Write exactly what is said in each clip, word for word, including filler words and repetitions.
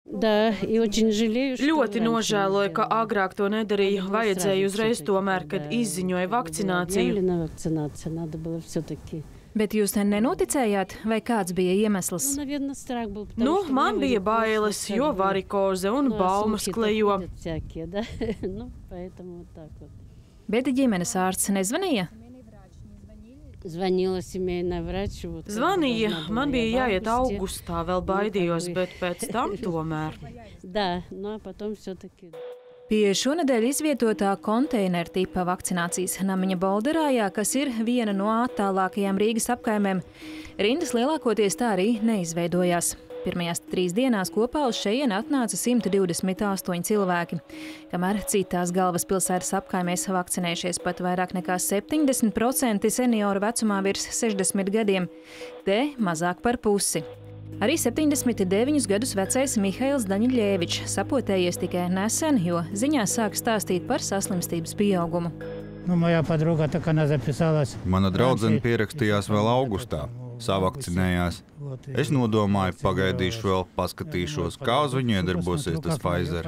Да, и очень жалею, что Ļoti раньше не nožēloju, ka сделала. agrāk to nedarīju. Надо было Vajadzēja сразу uzreiz всё-таки, tomēr, kad когда izziņoja была vakcināciju. объявлена вакцинация, надо было всё-таки. Bet jūs nenoticējāt, vai kāds bija iemesls? Ну, наверное, страх был, потому Nu, что man у меня bija варикоз, bailes, вот jo как бы, varikoze un ну, а baumas слухи-то klejo. ходят всякие, да? Ну, поэтому вот так вот. Bet ģimenes ārsts nezvanīja? Звонила семейный врач. Вот, когда Zvanīja, должна была man я bija в jāiet августе. augustā, vēl Nu, baidījos, как бы. bet pēc tam tomēr. Да, ну а потом всё-таки. Pie šonedēļ izvietotā konteineru tipa vakcinācijas namiņa Bolderājā, kas ir viena no attālākajām Rīgas apkaimēm, rindas lielākoties tā arī neizveidojās. Pirmajās trīs dienās kopā uz šejieni atnāca simt divdesmit astoņi cilvēki, kamēr citās galvaspilsētas apkaimēs vakcinējušies pat vairāk nekā septiņdesmit procenti senioru vecumā virs sešdesmit gadiem, te mazāk par pusi. Arī septiņdesmit deviņus gadus vecais Mihails Daņļēvičs sapotējies tikai nesen, jo ziņās sāk stāstīt par saslimstības pieaugumu. Nu, moja подруга, так она записалась. Mana draudzene pierakstījās vēl augustā, savakcinējās. Es nodomāju, pagaidīšu vēl, paskatīšos, kā uz viņu iedarbosies tas Pfizer.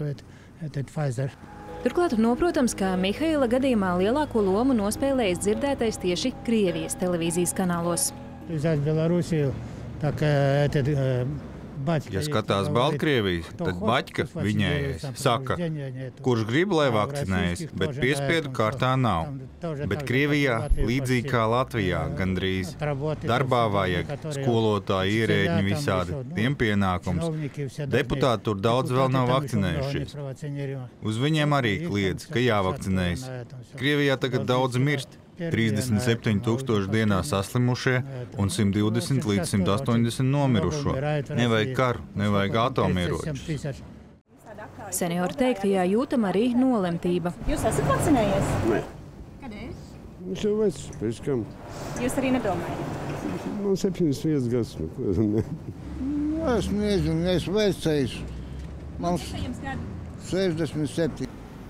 Turklāt noprotams, ka Mihaila gadījumā lielāko lomu nospēlējis dzirdētais tieši Krievijas televīzijas kanālos. Так, этот, Ja skatās Baltkrievijas, tad baķka viņējais saka, kurš grib, lai vakcinējas, bet piespiedu kārtā nav. Bet Krievijā, līdzīgi kā Latvijā, gandrīz darbā vajag skolotāji, ierēģi visādi, tiem pienākums. Deputāti tur daudz vēl nav vakcinējušies. Uz viņiem arī kliedz, ka jāvakcinējas. Krievijā tagad daudz mirst. trīsdesmit septiņi tūkstoši dienā saslimušie un simt divdesmit līdz simt astoņdesmit nomirušo. Nevajag karu, nevajag atomieročus. Senioru teiktajā jūtama arī nolemtība. Jūs esat vakcinējies? Nē. Kādēļ? Viņš jau vecs, pēc kam? Jūs arī nedomājat? Man septiņdesmit viens gads. Nu, es nezinu, es vecais. Man sešdesmit septiņi.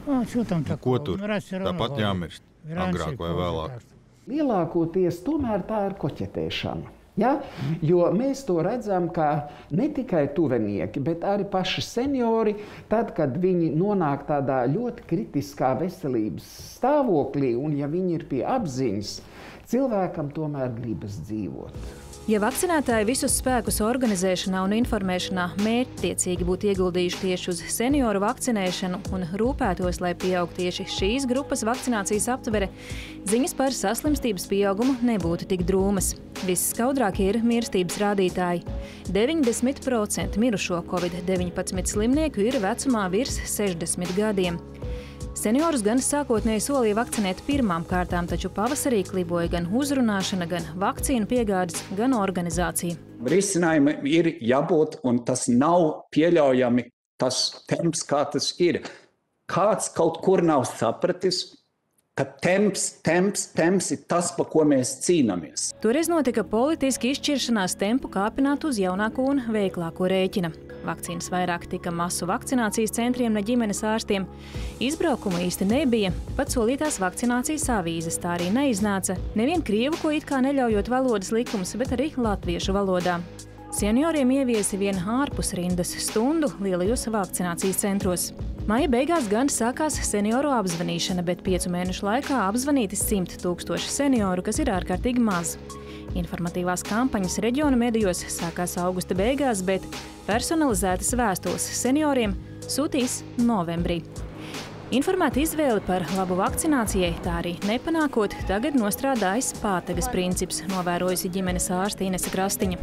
Ko tur? Tāpat jāmirst. Agrāk vai vēlāk. Lielākoties tomēr tā ir koķetēšana. Ja? Jo mēs to redzam, ka ne tikai tuvinieki, bet arī paši seniori, tad, kad viņi nonāk tādā ļoti kritiskā veselības stāvoklī un ja viņi ir pie apziņas, cilvēkam tomēr gribas dzīvot. Ja vakcinētāji visus spēkus organizēšanā un informēšanā mērķtiecīgi būtu ieguldījuši tieši uz senioru vakcinēšanu un rūpētos, lai pieaug tieši šīs grupas vakcinācijas aptvere, ziņas par saslimstības pieaugumu nebūtu tik drūmas. Visskaudrākie ir mirstības rādītāji. deviņdesmit procenti mirušo covid deviņpadsmit slimnieku ir vecumā virs sešdesmit gadiem. Seniorus gan sākotnēji solīja vakcinēt pirmām kārtām, taču pavasarī kliboja gan uzrunāšana, gan vakcīnu piegādes, gan organizācija. Risinājumi ir jābūt, un tas nav pieļaujami tas temps, kā tas ir. Kāds kaut kur nav sapratis, ka temps, temps, temps ir tas, pa ko mēs cīnāmies. Toreiz notika politiski izšķiršanās tempu kāpināt uz jaunāko un veiklāko rēķina. Vakcīnas vairāk tika masu vakcinācijas centriem, ne ģimenes ārstiem. Izbraukuma īsti nebija, pat solītās vakcinācijas avīzes tā arī neiznāca. Nevien krievu, ko it kā neļaujot valodas likums, bet arī latviešu valodā. Senioriem ieviesi vien ārpus rindas stundu lielajos vakcinācijas centros. Maija beigās gan sākās senioru apzvanīšana, bet piecu mēnešu laikā apzvanīti simt tūkstoši senioru, kas ir ārkārtīgi maz. Informatīvās kampaņas reģiona medijos sākās augusta beigās, bet personalizētas vēstules senioriem sūtīs novembrī. Informēta izvēle par labu vakcinācijai, tā arī nepanākot, tagad nostrādājas pātagas princips, novērojusi ģimenes ārste Inese Krastiņa.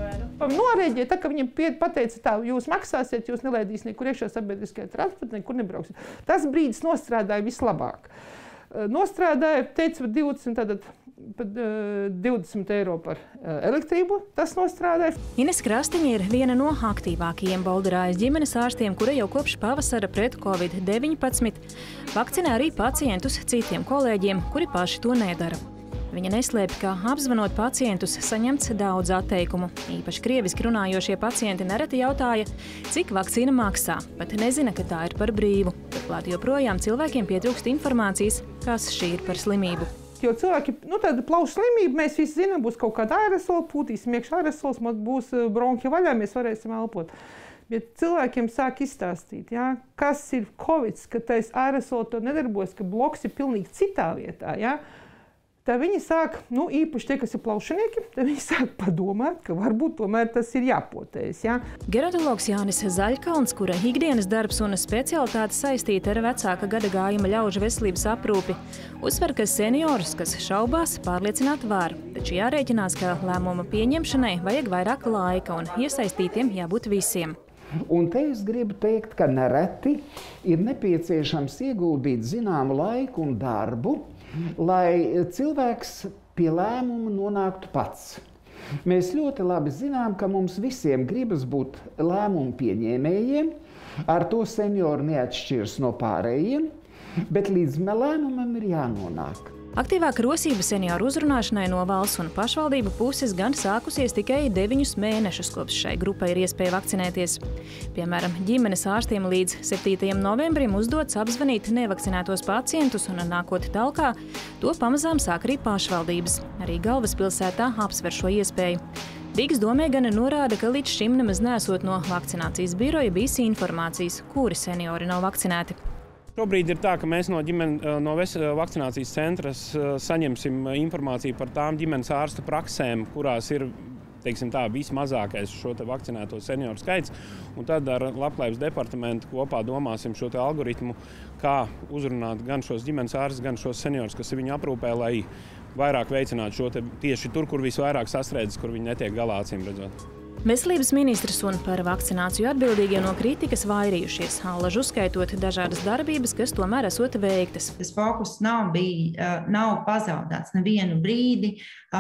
Norēģēja, tā, ka viņam pateica tā, jūs maksāsiet, jūs nelaidīs nekur iekšā sabiedriskajā transportā, nekur nebrauksiet. Tas brīdis nostrādāja vislabāk. Nostrādāja, teica, divdesmit, tātad, pat, divdesmit eiro par elektrību, tas nostrādāja. Inese Krastiņa ir viena no aktīvākajiem Bolderājas ģimenes ārstiem, kura jau kopš pavasara pret covid deviņpadsmit vakcinē arī pacientus citiem kolēģiem, kuri paši to nedara. Viņa neslēpj, ka apzvanot pacientus saņemts daudz atteikumu. Īpaši krieviski runājošie pacienti nereti jautāja, cik vakcīna maksā, bet nezina, ka tā ir par brīvu. Turklāt joprojām cilvēkiem pietrūkst informācijas, kas šī ir par slimību. Jo cilvēki, nu tāda plaušu slimība, mēs visi zinām, būs kaut kāda aerosola, pūtīsim iekšā aerosols, būs bronhi vaļā, mēs varēsim elpot. Bet cilvēkiem sāk izstāstīt, ja, kas ir Covid, ka tais aerosoli to nedarbojas, ka bloks ir pilnīgi citā vietā. Ja. Tad viņi sāk, nu, īpaši tie, kas ir plaušanieki, tad viņi sāk padomāt, ka varbūt tomēr tas ir jāpotējas. Ja? Gerontologs Jānis Zaļkalns, kura ikdienas darbs un specialitāte saistīta ar vecāka gada gājuma ļaužu veselības aprūpi, uzsver, ka seniorus, kas šaubās, pārliecināt var. Taču jārēķinās, ka lēmuma pieņemšanai vajag vairāk laika un iesaistītiem jābūt visiem. Un te es gribu teikt, ka nereti ir nepieciešams ieguldīt zināmu laiku un darbu, lai cilvēks pie lēmuma nonāktu pats. Mēs ļoti labi zinām, ka mums visiem gribas būt lēmumu pieņēmējiem, ar to seniori neatšķiras no pārējiem, bet līdz lēmumam ir jānonāk. Aktīvāka rosība senioru uzrunāšanai no valsts un pašvaldību puses gan sākusies tikai deviņus mēnešus, kopš šai grupai ir iespēja vakcinēties. Piemēram, ģimenes ārstiem līdz septītajam novembrim uzdots apzvanīt nevakcinētos pacientus un nākot talkā, to pamazām sāk arī pašvaldības. Arī galvaspilsētā apsver šo iespēju. Rīgas domē gan norāda, ka līdz šim nemaz nesot no vakcinācijas biroja bijis informācijas, kuri seniori nav vakcinēti. Šobrīd ir tā, ka mēs no, ģimene, no vakcinācijas centra saņemsim informāciju par tām ģimenes ārsta praksēm, kurās ir, teiksim tā, vismazākais šo te vakcinēto senioru skaits. Un tad ar Labklājības departamentu kopā domāsim šo te algoritmu, kā uzrunāt gan šos ģimenes ārstus, gan šos seniorus, kas viņu aprūpē, lai vairāk veicinātu šo te tieši tur, kur visvairāk sastrēdzas, kur viņi netiek galā, acīm redzot. Veselības ministrs un par vakcināciju atbildīgie no kritikas vairījušies, allaž uzskaitot dažādas darbības, kas tomēr esot veiktas. Tas fokus nav, bija, nav pazaudēts nevienu brīdi.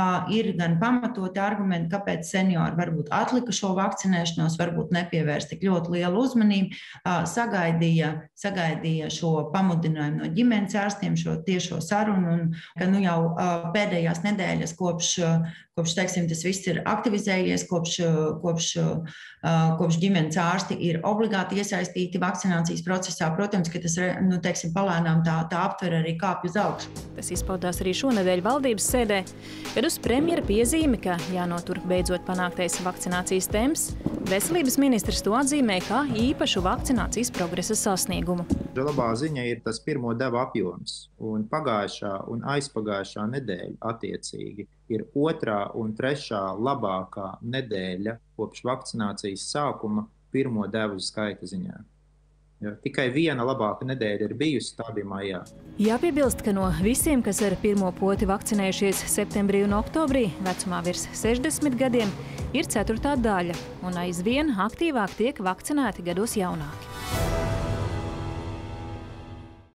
Ir gan pamatoti argumenti, kāpēc seniori varbūt atlika šo vakcinēšanos, varbūt nepievērst tik ļoti lielu uzmanību, sagaidīja, sagaidīja šo pamudinājumu no ģimenes ārstiem, šo tiešo sarunu, un ka nu jau pēdējās nedēļas kopš, kopš teiksim, tas viss ir aktivizējies, kopš, kopš, kopš ģimenes ārsti ir obligāti iesaistīti vakcinācijas procesā. Protams, ka tas, nu, teiksim, palēnām tā, tā aptver arī kāpju uz augšu. Tas izpaudās arī šonedēļ valdības sēdē, kad uz premjera piezīmi, ka jānotur beidzot panāktais vakcinācijas temps, veselības ministrs to atzīmē kā īpašu vakcinācijas progresa sasniegumu. Labā ziņa ir tas pirmo devu apjoms, un pagājušā un aizpagājušā nedēļa attiecīgi ir otrā un trešā labākā nedēļa kopš vakcinācijas sākuma pirmo devu skaita ziņā. Ja, tikai viena labāka nedēļa ir bijusi, tā bija maijā. Jāpiebilst, ka no visiem, kas ar pirmo poti vakcinējušies septembrī un oktobrī, vecumā virs sešdesmit gadiem, ir ceturtā daļa, un aizvien aktīvāk tiek vakcinēti gados jaunāki.